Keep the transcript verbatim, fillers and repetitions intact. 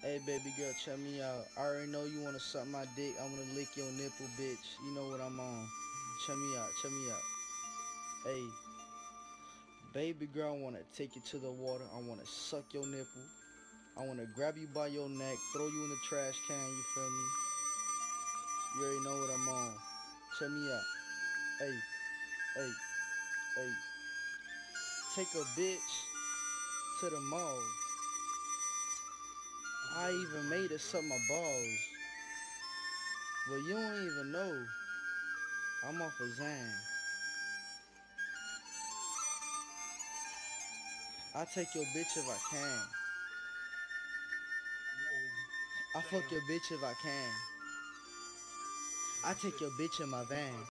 Hey baby girl, check me out. I already know you wanna suck my dick. I wanna lick your nipple, bitch. You know what I'm on. Check me out, check me out. Hey, baby girl, I wanna take you to the water. I wanna suck your nipple. I wanna grab you by your neck, throw you in the trash can. You feel me? You already know what I'm on. Check me out. Hey, hey, hey. Take a bitch to the mall. I even made her suck my balls. But you don't even know. I'm off a Zan. I take your bitch if I can. I fuck your bitch if I can. I take your bitch in my van.